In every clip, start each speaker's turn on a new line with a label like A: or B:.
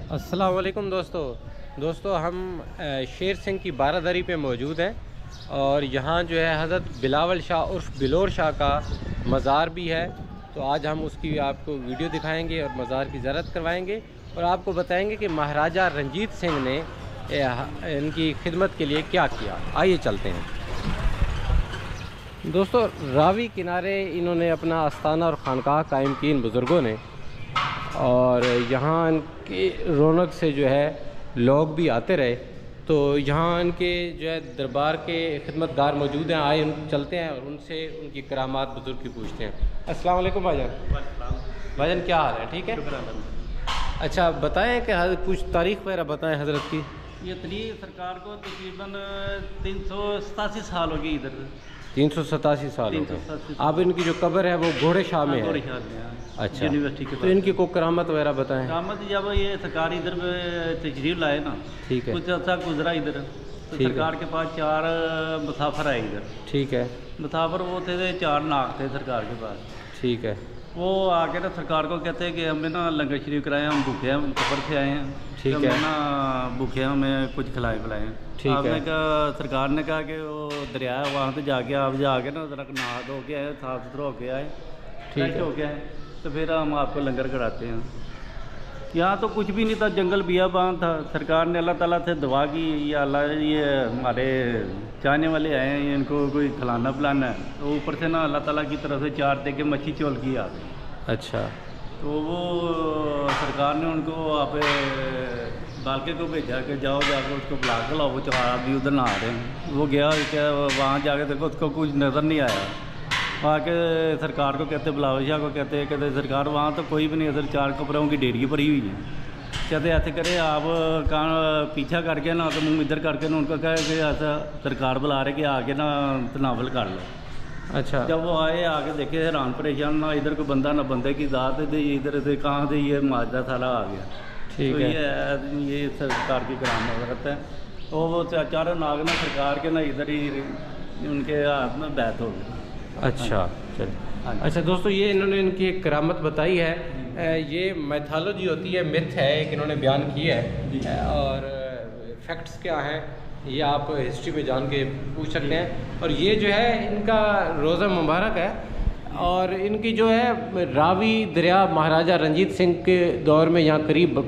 A: अस्सलाम वालेकुम दोस्तों हम शेर सिंह की बारादरी पे मौजूद हैं और यहाँ जो है हज़रत बिलावल शाह उर्फ बिलोर शाह का मज़ार भी है। तो आज हम उसकी आपको वीडियो दिखाएंगे और मज़ार की ज़ियारत करवाएंगे और आपको बताएंगे कि महाराजा रंजीत सिंह ने इनकी खिदमत के लिए क्या किया। आइए चलते हैं दोस्तों। रावी किनारे इन्होंने अपना आस्थाना और खानकाह कायम की इन बुज़ुर्गों ने, और यहाँ इनकी रौनक से जो है लोग भी आते रहे। तो यहाँ इनके जो है दरबार के खिदमतगार मौजूद हैं। आए चलते हैं और उनसे उनकी करामात बुजुर्ग की पूछते हैं। अस्सलाम वालेकुम भाईजान। भाईजान क्या हाल है? ठीक है। अच्छा बताएं कि कुछ तारीख़ वगैरह बताएं हज़रत की।
B: ये तारीख़ सरकार को तकरीबन 387 साल हो गई इधर।
A: 387 साल हो गए। अब इनकी जो कब्र है वो घोड़े शाह में है। अच्छा,
B: यूनिवर्सिटी के
A: तो इनकी कोई करामत वगैरह बताएं।
B: करामत जब ये सरकार इधर तशरीफ लाए ना,
A: ठीक है,
B: कुछ अर्सा गुजरा इधर, तो सरकार के पास 4 मुसाफिर आए इधर। ठीक है। मुसाफिर वो थे 4 नाग थे सरकार के पास। ठीक है। वो आके ना सरकार को कहते हैं कि हमें ना लंगर शरीफ कराए, हम भूखे हैं, हम सफ़र से आए हैं। ठीक है। हमें ना भूखे हैं, हमें कुछ खिलाए पिलाए। ठीक है। आपने कहा, सरकार ने कहा कि वो दरिया है वहाँ से जाके आप जाके ना ज़रा नहा धो के आए, साफ़ सुथरा होके आए, फ्रेश होके आए, तो फिर हम आपको लंगर कराते हैं। यहाँ तो कुछ भी नहीं था, जंगल बियाबान था। सरकार ने अल्लाह ताला से दुआ की, या अल्लाह ये हमारे चाहने वाले आए हैं, इनको कोई खिलाना पिलाना है। तो ऊपर से ना अल्लाह ताला की तरफ से 4 दे के मच्छी चोल की आ गई। अच्छा। तो वो सरकार ने उनको आप बालके को भेजा कि जाओ जाकर उसको बुला के लाओ, वो 4 आदमी उधर नहा रहे हैं। वो गया क्या, वहाँ जाके देखो उसको कुछ नज़र नहीं आया। वहाँ के सरकार को कहते, बिलावल शाह को कहते सरकार वहाँ तो कोई भी नहीं, इधर 4 कपड़ों की ढेरी पड़ी हुई है। कहते ऐसे करे आप कहाँ पीछा करके ना, तो मुँह इधर करके ना उनको कहे कि ऐसा सरकार बुला रहे कि आके ना तनावल कर लो। अच्छा। जब वो आए, आके देखे हैरान परेशान, ना इधर कोई बंदा ना बंदे की दात दे, इधर से कहाँ से ये माजदा सारा आ गया। ठीक है। ये सरकार की करामत है। तो वो 4 नाग ना सरकार के ना इधर ही उनके हाथ में बैत हो गई। अच्छा चलिए। अच्छा दोस्तों, ये इन्होंने इनकी एक करामत बताई है। ये मैथोलॉजी होती है, मिथ है, एक इन्होंने बयान की है, और फैक्ट्स क्या हैं ये आप हिस्ट्री में जान के पूछ सकते हैं। और ये जो है इनका रोज़ा मुबारक है, और इनकी जो है रावी दरिया महाराजा रंजीत सिंह के दौर में यहाँ करीब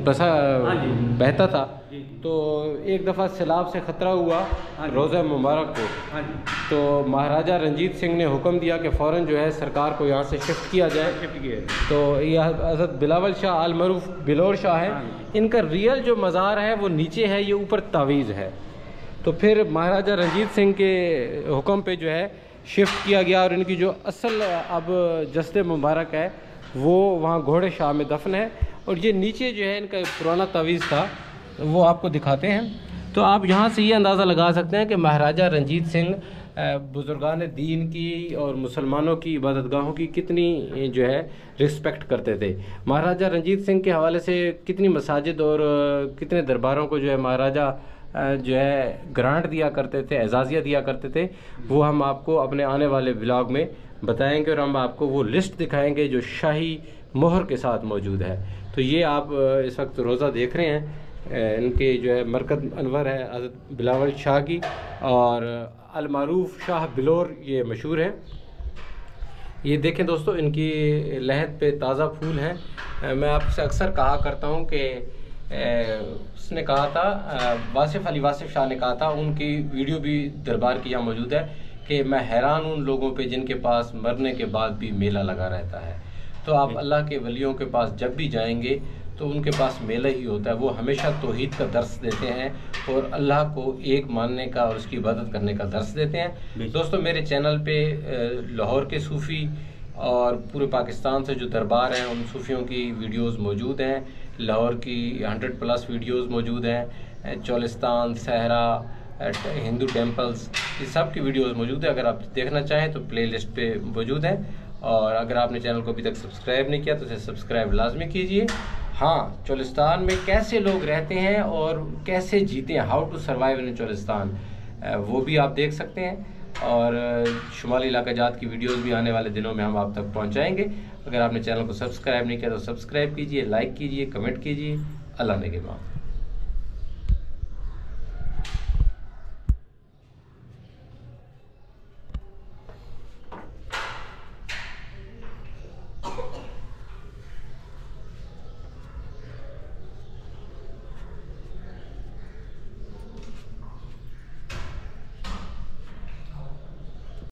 B: बहता था। तो एक दफ़ा सैलाब से ख़तरा हुआ रोज़ा मुबारक को। तो महाराजा रंजीत सिंह ने हुक्म दिया कि फ़ौरन जो है सरकार को यहाँ से शिफ्ट किया जाए। तो यह हज़रत बिलावल शाह अल मरूफ बिलोर शाह है। इनका रियल जो मज़ार है वो नीचे है, ये ऊपर तावीज़ है। तो फिर महाराजा रंजीत सिंह के हुक्म पे जो है शिफ्ट किया गया, और इनकी जो असल अब जस्द मुबारक है वो वहाँ घोड़े शाह में दफन है। और ये नीचे जो है इनका पुराना तावीज़ था, वो आपको दिखाते हैं। तो आप यहाँ से ये अंदाज़ा लगा सकते हैं कि महाराजा रंजीत सिंह बुज़ुर्गान दीन की और मुसलमानों की इबादतगाहों की कितनी जो है रिस्पेक्ट करते थे। महाराजा रंजीत सिंह के हवाले से कितनी मसाजिद और कितने दरबारों को जो है महाराजा जो है ग्रांट दिया करते थे, एजाज़िया दिया करते थे, वो हम आपको अपने आने वाले व्लॉग में बताएंगे। और हम आपको वो लिस्ट दिखाएंगे जो शाही मोहर के साथ मौजूद है। तो ये आप इस वक्त रोज़ा देख रहे हैं, इनके जो है मरकज़ अनवर है हज़रत बिलावल शाह की, और अल मरूफ शाह बिलोर ये मशहूर है। ये देखें दोस्तों, इनकी लहद पे ताज़ा फूल हैं। मैं आपसे अक्सर कहा करता हूँ कि उसने कहा था, वासिफ़ अली वासिफ़ शाह ने कहा था, उनकी वीडियो भी दरबार की यहाँ मौजूद है, कि मैं हैरान उन लोगों पे जिनके पास मरने के बाद भी मेला लगा रहता है। तो आप अल्लाह के वलियों के पास जब भी जाएंगे तो उनके पास मेला ही होता है। वो हमेशा तौहीद का दर्स देते हैं और अल्लाह को एक मानने का और उसकी इबादत करने का दर्स देते हैं। दोस्तों, मेरे चैनल पे लाहौर के सूफ़ी और पूरे पाकिस्तान से जो दरबार हैं उन सूफ़ियों की वीडियोस मौजूद हैं। लाहौर की 100+ वीडियोस मौजूद हैं। चोलिस्तान, सहरा, हिंदू टेम्पल्स, ये सब की वीडियोस मौजूद है। अगर आप देखना चाहें तो प्लेलिस्ट पे मौजूद है। और अगर आपने चैनल को अभी तक सब्सक्राइब नहीं किया तो इसे सब्सक्राइब लाजमी कीजिए। हाँ, चोलिस्तान में कैसे लोग रहते हैं और कैसे जीते हैं, how to survive in Cholistan, वो भी आप देख सकते हैं। और शुमाली इलाका जात की वीडियोस भी आने वाले दिनों में हम आप तक पहुंचाएंगे। अगर आपने चैनल को सब्सक्राइब नहीं किया तो सब्सक्राइब कीजिए, लाइक कीजिए, कमेंट कीजिए।
C: अल्लाह ने के बाद।